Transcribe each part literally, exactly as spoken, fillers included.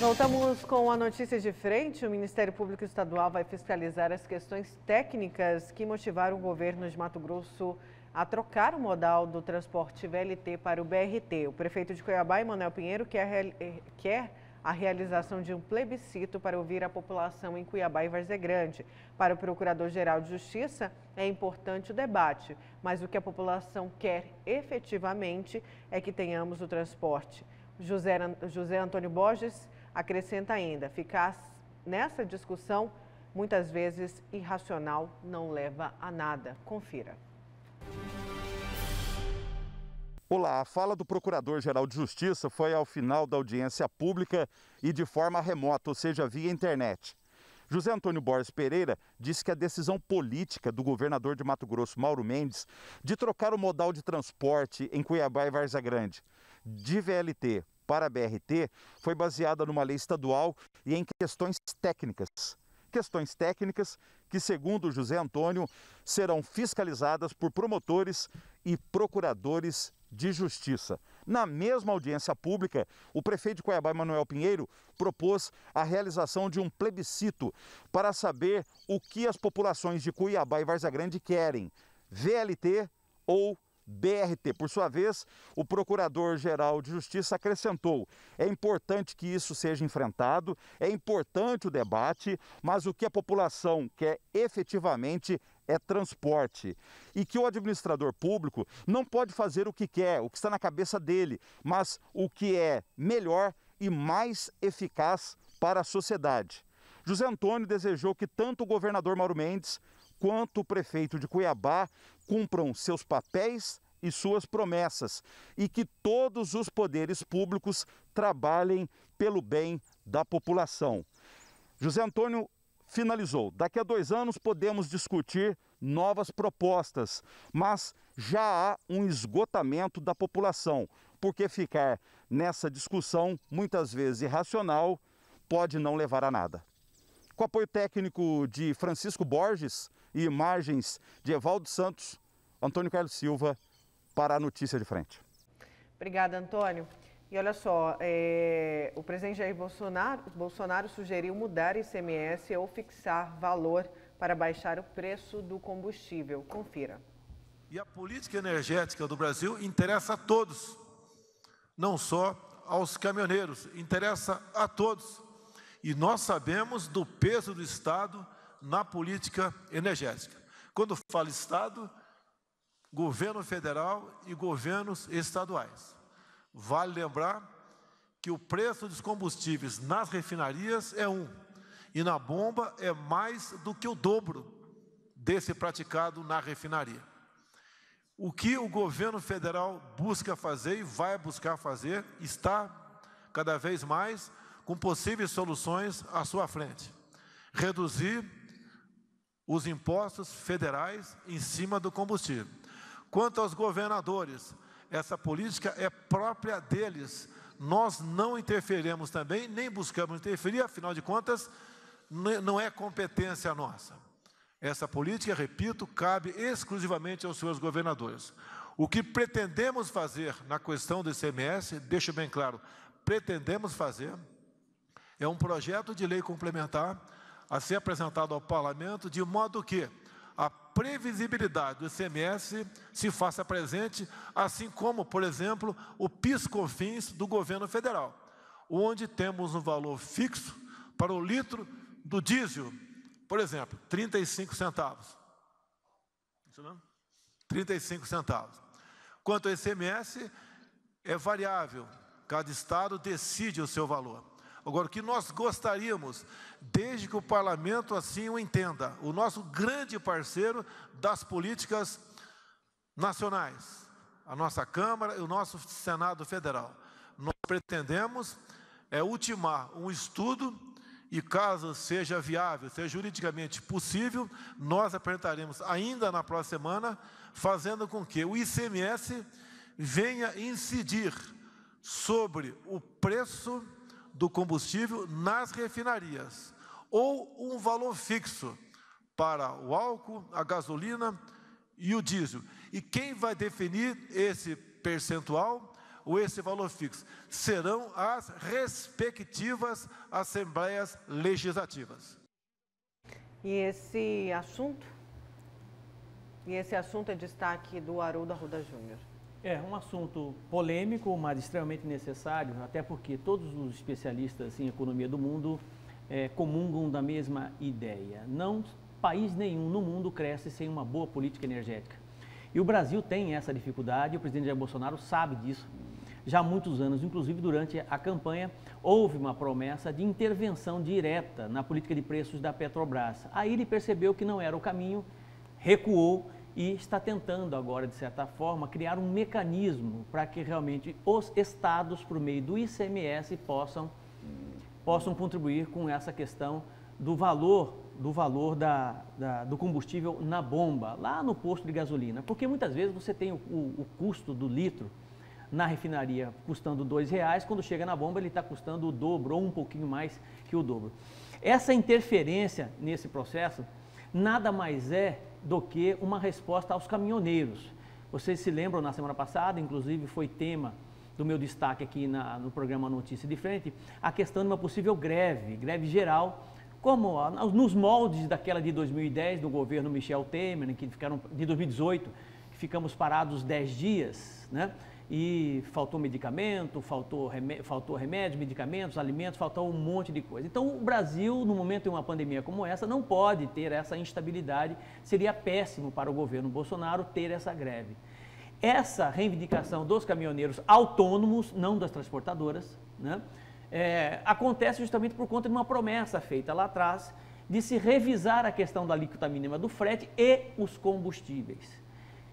Voltamos com a notícia de frente. O Ministério Público Estadual vai fiscalizar as questões técnicas que motivaram o governo de Mato Grosso a trocar o modal do transporte V L T para o B R T. O prefeito de Cuiabá, Emanuel Pinheiro, quer, quer a realização de um plebiscito para ouvir a população em Cuiabá e Várzea Grande. Para o Procurador-Geral de Justiça, é importante o debate, mas o que a população quer efetivamente é que tenhamos o transporte. José, José Antônio Borges acrescenta ainda: ficar nessa discussão, muitas vezes irracional, não leva a nada. Confira. Olá, a fala do Procurador-Geral de Justiça foi ao final da audiência pública e de forma remota, ou seja, via internet. José Antônio Borges Pereira disse que a decisão política do governador de Mato Grosso, Mauro Mendes, de trocar o modal de transporte em Cuiabá e Várzea Grande de V L T para B R T foi baseada numa lei estadual e em questões técnicas. Questões técnicas que, segundo José Antônio, serão fiscalizadas por promotores e procuradores de justiça. Na mesma audiência pública, o prefeito de Cuiabá, Emanuel Pinheiro, propôs a realização de um plebiscito para saber o que as populações de Cuiabá e Várzea Grande querem: V L T ou B R T. Por sua vez, o Procurador-Geral de Justiça acrescentou: é importante que isso seja enfrentado, é importante o debate, mas o que a população quer efetivamente é transporte. E que o administrador público não pode fazer o que quer, o que está na cabeça dele, mas o que é melhor e mais eficaz para a sociedade. José Antônio desejou que tanto o governador Mauro Mendes quanto o prefeito de Cuiabá cumpram seus papéis e suas promessas e que todos os poderes públicos trabalhem pelo bem da população. José Antônio finalizou: daqui a dois anos podemos discutir novas propostas, mas já há um esgotamento da população, porque ficar nessa discussão, muitas vezes irracional, pode não levar a nada. Com apoio técnico de Francisco Borges e imagens de Evaldo Santos, Antônio Carlos Silva, para a Notícia de Frente. Obrigada, Antônio. E olha só, é, o presidente Jair Bolsonaro, Bolsonaro sugeriu mudar I C M S ou fixar valor para baixar o preço do combustível. Confira. E a política energética do Brasil interessa a todos, não só aos caminhoneiros, interessa a todos. E nós sabemos do peso do Estado na política energética. Quando fala Estado, governo federal e governos estaduais. Vale lembrar que o preço dos combustíveis nas refinarias é um, e na bomba é mais do que o dobro desse praticado na refinaria. O que o governo federal busca fazer e vai buscar fazer está cada vez mais com possíveis soluções à sua frente. Reduzir os impostos federais em cima do combustível. Quanto aos governadores, essa política é própria deles. Nós não interferimos também, nem buscamos interferir, afinal de contas, não é competência nossa. Essa política, repito, cabe exclusivamente aos seus governadores. O que pretendemos fazer na questão do I C M S, deixo bem claro, pretendemos fazer, é um projeto de lei complementar a ser apresentado ao Parlamento, de modo que a previsibilidade do I C M S se faça presente, assim como, por exemplo, o PIS/COFINS do governo federal, onde temos um valor fixo para o litro do diesel, por exemplo, trinta e cinco centavos. Isso mesmo? trinta e cinco centavos. Quanto ao I C M S, é variável, cada estado decide o seu valor. Agora, o que nós gostaríamos, desde que o Parlamento assim o entenda, o nosso grande parceiro das políticas nacionais, a nossa Câmara e o nosso Senado Federal, nós pretendemos é, ultimar um estudo e, caso seja viável, seja juridicamente possível, nós apresentaremos ainda na próxima semana, fazendo com que o I C M S venha incidir sobre o preço do combustível nas refinarias, ou um valor fixo para o álcool, a gasolina e o diesel. E quem vai definir esse percentual ou esse valor fixo? Serão as respectivas assembleias legislativas. E esse assunto? E esse assunto é destaque do Haroldo Arruda Júnior. É um assunto polêmico, mas extremamente necessário, até porque todos os especialistas em economia do mundo é, comungam da mesma ideia. Não, país nenhum no mundo cresce sem uma boa política energética. E o Brasil tem essa dificuldade, o presidente Jair Bolsonaro sabe disso já há muitos anos. Inclusive, durante a campanha, houve uma promessa de intervenção direta na política de preços da Petrobras. Aí ele percebeu que não era o caminho, recuou e está tentando agora, de certa forma, criar um mecanismo para que realmente os estados, por meio do I C M S, possam, possam contribuir com essa questão do valor, do, valor da, da, do combustível na bomba, lá no posto de gasolina. Porque muitas vezes você tem o, o, o custo do litro na refinaria custando dois reais, quando chega na bomba ele está custando o dobro ou um pouquinho mais que o dobro. Essa interferência nesse processo nada mais é do que uma resposta aos caminhoneiros. Vocês se lembram, na semana passada, inclusive foi tema do meu destaque aqui na, no programa Notícia de Frente, a questão de uma possível greve, greve geral, como nos moldes daquela de dois mil e dez, do governo Michel Temer, que ficaram, de dois mil e dezoito, que ficamos parados dez dias, né? E faltou medicamento, faltou remédio, faltou remédio, medicamentos, alimentos, faltou um monte de coisa. Então, o Brasil, no momento de uma pandemia como essa, não pode ter essa instabilidade. Seria péssimo para o governo Bolsonaro ter essa greve. Essa reivindicação dos caminhoneiros autônomos, não das transportadoras, né, é, acontece justamente por conta de uma promessa feita lá atrás de se revisar a questão da alíquota mínima do frete e os combustíveis.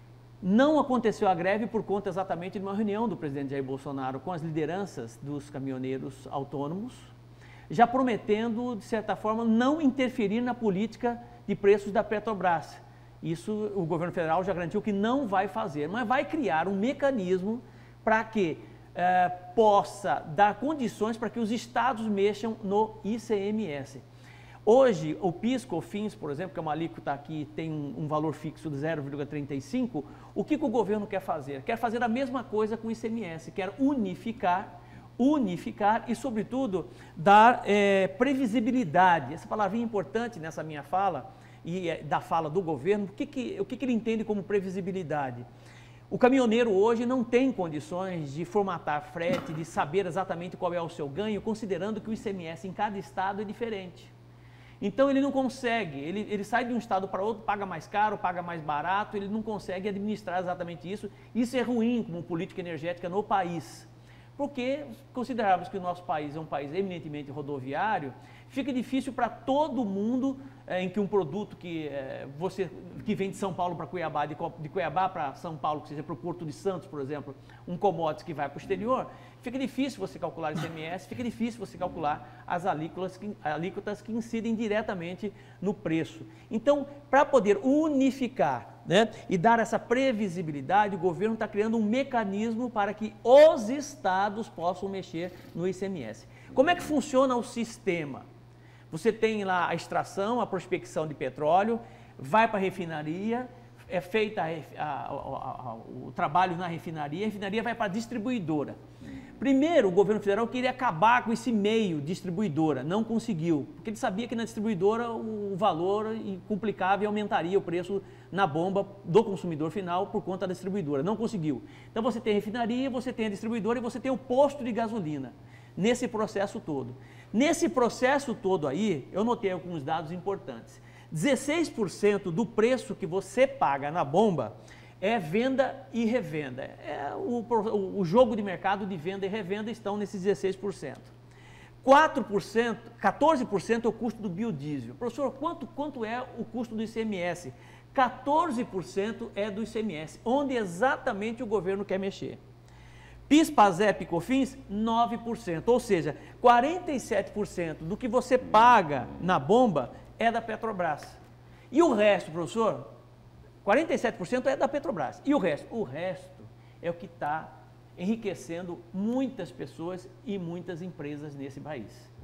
Não aconteceu a greve por conta exatamente de uma reunião do presidente Jair Bolsonaro com as lideranças dos caminhoneiros autônomos, já prometendo, de certa forma, não interferir na política de preços da Petrobras. Isso o governo federal já garantiu que não vai fazer, mas vai criar um mecanismo para que eh, possa dar condições para que os estados mexam no I C M S. Hoje, o PIS, COFINS, por exemplo, que é uma alíquota que tem um, um valor fixo de zero vírgula trinta e cinco, o que, que o governo quer fazer? Quer fazer a mesma coisa com o I C M S, quer unificar, unificar e, sobretudo, dar é, previsibilidade. Essa palavrinha é importante nessa minha fala e é, da fala do governo. O que, que, o que, que ele entende como previsibilidade? O caminhoneiro hoje não tem condições de formatar frete, de saber exatamente qual é o seu ganho, considerando que o I C M S em cada estado é diferente. Então ele não consegue, ele, ele sai de um estado para outro, paga mais caro, paga mais barato, ele não consegue administrar exatamente isso. Isso é ruim como política energética no país, porque considerarmos que o nosso país é um país eminentemente rodoviário, fica difícil para todo mundo é, em que um produto que, é, você, que vem de São Paulo para Cuiabá, de, de Cuiabá para São Paulo, que seja para o Porto de Santos, por exemplo, um commodity que vai para o exterior, fica difícil você calcular I C M S, fica difícil você calcular as alíquotas que, alíquotas que incidem diretamente no preço. Então, para poder unificar, né, e dar essa previsibilidade, o governo está criando um mecanismo para que os estados possam mexer no I C M S. Como é que funciona o sistema? Você tem lá a extração, a prospecção de petróleo, vai para a refinaria, é feita a, a, a, a, o trabalho na refinaria, a refinaria vai para a distribuidora. Primeiro, o governo federal queria acabar com esse meio distribuidora, não conseguiu, porque ele sabia que na distribuidora o valor complicava e aumentaria o preço na bomba do consumidor final por conta da distribuidora, não conseguiu. Então você tem a refinaria, você tem a distribuidora e você tem o posto de gasolina, nesse processo todo. Nesse processo todo aí, eu notei alguns dados importantes. dezesseis por cento do preço que você paga na bomba é venda e revenda. É o, o jogo de mercado de venda e revenda estão nesses dezesseis por cento. quatro por cento, quatorze por cento é o custo do biodiesel. Professor, quanto, quanto é o custo do I C M S? quatorze por cento é do I C M S, onde exatamente o governo quer mexer. PIS, PASEP e COFINS, nove por cento, ou seja, quarenta e sete por cento do que você paga na bomba é da Petrobras. E o resto, professor, quarenta e sete por cento é da Petrobras. E o resto? O resto é o que está enriquecendo muitas pessoas e muitas empresas nesse país.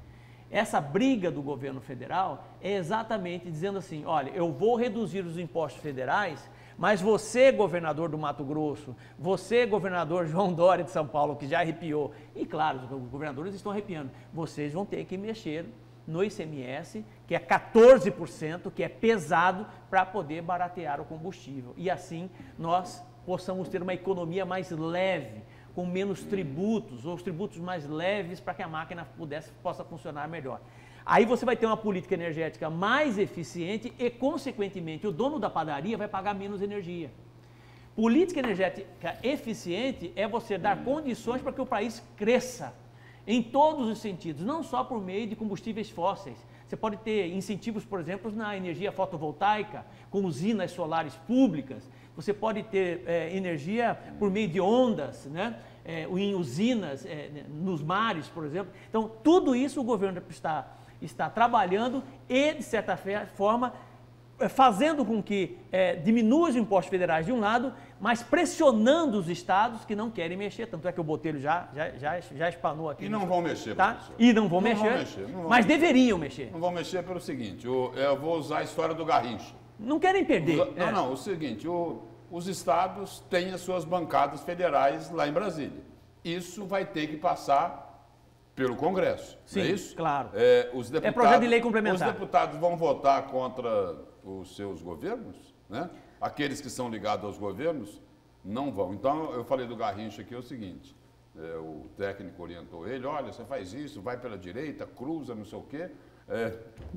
Essa briga do governo federal é exatamente dizendo assim, olha, eu vou reduzir os impostos federais, mas você, governador do Mato Grosso, você, governador João Dória de São Paulo, que já arrepiou, e claro, os governadores estão arrepiando, vocês vão ter que mexer no I C M S, que é quatorze por cento, que é pesado, para poder baratear o combustível. E assim nós possamos ter uma economia mais leve, com menos tributos, ou os tributos mais leves, para que a máquina pudesse, possa funcionar melhor. Aí você vai ter uma política energética mais eficiente e, consequentemente, o dono da padaria vai pagar menos energia. Política energética eficiente é você dar condições para que o país cresça, em todos os sentidos, não só por meio de combustíveis fósseis. Você pode ter incentivos, por exemplo, na energia fotovoltaica, com usinas solares públicas. Você pode ter é, energia por meio de ondas, né? É, em usinas, é, nos mares, por exemplo. Então, tudo isso o governo está, está trabalhando e, de certa forma, fazendo com que é, diminua os impostos federais de um lado, mas pressionando os estados que não querem mexer. Tanto é que o Botelho já, já, já, já espanou aqui. E não vão mexer, tá? professor. E não vão não mexer, vão mexer não vão mas mexer. deveriam mexer. Não vão mexer pelo seguinte, eu, eu vou usar a história do Garrincha. Não querem perder. Os, não, é. não, o seguinte, o, os estados têm as suas bancadas federais lá em Brasília. Isso vai ter que passar pelo Congresso, Sim, não é isso? Claro. É, os deputados, é projeto de lei complementar. Os deputados vão votar contra os seus governos, né? Aqueles que são ligados aos governos não vão. Então, eu falei do Garrincha aqui, é o seguinte, é, o técnico orientou ele, olha, você faz isso, vai pela direita, cruza, não sei o quê. É,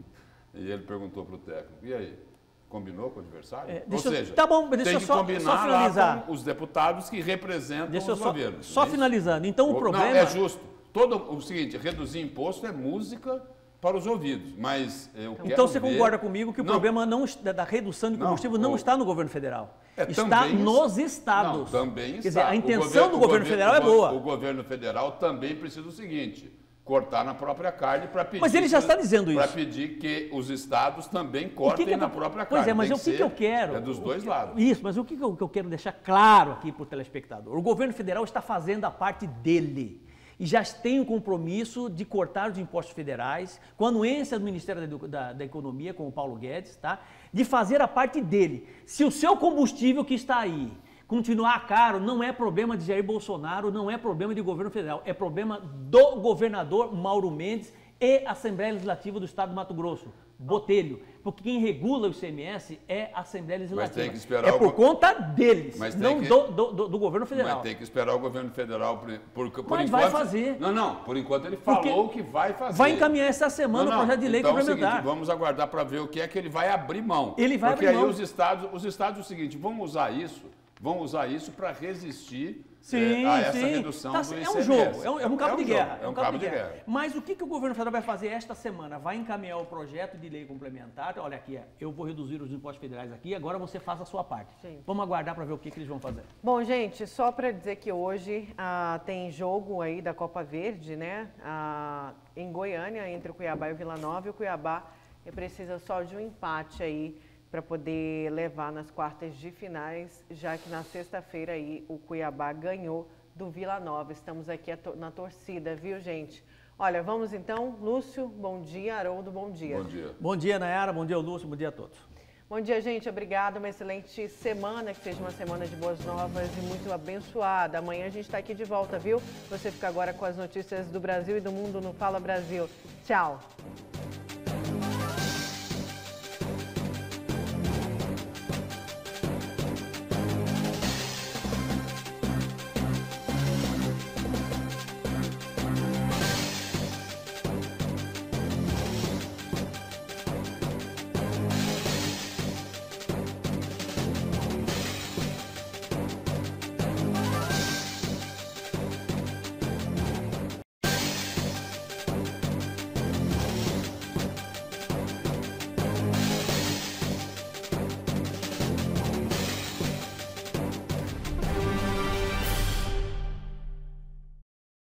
e ele perguntou para o técnico, e aí? Combinou com o adversário? É, Ou seja, eu, tá bom, deixa tem eu que só, combinar só finalizar. lá com os deputados que representam Deixa eu os só, governos. só é finalizando. Então, o não, problema... é justo. Todo, o seguinte, reduzir imposto é música para os ouvidos, mas eu quero Então você ver... concorda comigo que o não, problema não, da redução de combustível não, não o... está no governo federal, é, está nos isso... estados. Não, também Quer está. dizer, a intenção governo, do governo, governo federal é boa. O governo federal também precisa do seguinte, cortar na própria carne para pedir... Mas ele já está dizendo isso. Para pedir que os estados também cortem que que na própria pois carne. Pois é, mas Tem o que, que eu quero... É dos dois lados. Isso, mas o que, que eu quero deixar claro aqui para o telespectador? O governo federal está fazendo a parte dele. E já tem o compromisso de cortar os impostos federais, com a anuência do Ministério da, da, da Economia, com o Paulo Guedes, tá? De fazer a parte dele. Se o seu combustível que está aí continuar caro, não é problema de Jair Bolsonaro, não é problema de governo federal, é problema do governador Mauro Mendes e Assembleia Legislativa do Estado do Mato Grosso, Botelho. Porque quem regula o I C M S é a Assembleia Legislativa. Mas tem que esperar é por o... conta deles, Mas não que... do, do, do governo federal. Mas tem que esperar o governo federal, por, por, por Mas enquanto... vai fazer. Não, não, por enquanto ele falou Porque que vai fazer. Vai encaminhar essa semana não, não. o projeto de lei então, complementar. É o seguinte, vamos aguardar para ver o que é que ele vai abrir mão. Ele vai Porque abrir aí mão. os estados, os estados é o seguinte, vão usar isso, vão usar isso para resistir Sim, é, a essa sim. redução Tá, do é I C M S. um jogo, é um, é um cabo é um de jogo, guerra. É um cabo de guerra. Mas o que, que o governo federal vai fazer esta semana? Vai encaminhar o projeto de lei complementar. Olha aqui, eu vou reduzir os impostos federais aqui, agora você faça a sua parte. Sim. Vamos aguardar para ver o que, que eles vão fazer. Bom, gente, só para dizer que hoje ah, tem jogo aí da Copa Verde, né? Ah, em Goiânia, entre o Cuiabá e o Vila Nova. E o Cuiabá precisa só de um empate aí para poder levar nas quartas de finais, já que na sexta-feira aí o Cuiabá ganhou do Vila Nova. Estamos aqui na torcida, viu, gente? Olha, vamos então. Lúcio, bom dia. Haroldo, bom dia. Bom dia. Bom dia, Nayara. Bom dia, Lúcio. Bom dia a todos. Bom dia, gente. Obrigada. Uma excelente semana. Que seja uma semana de boas novas e muito abençoada. Amanhã a gente está aqui de volta, viu? Você fica agora com as notícias do Brasil e do mundo no Fala Brasil. Tchau.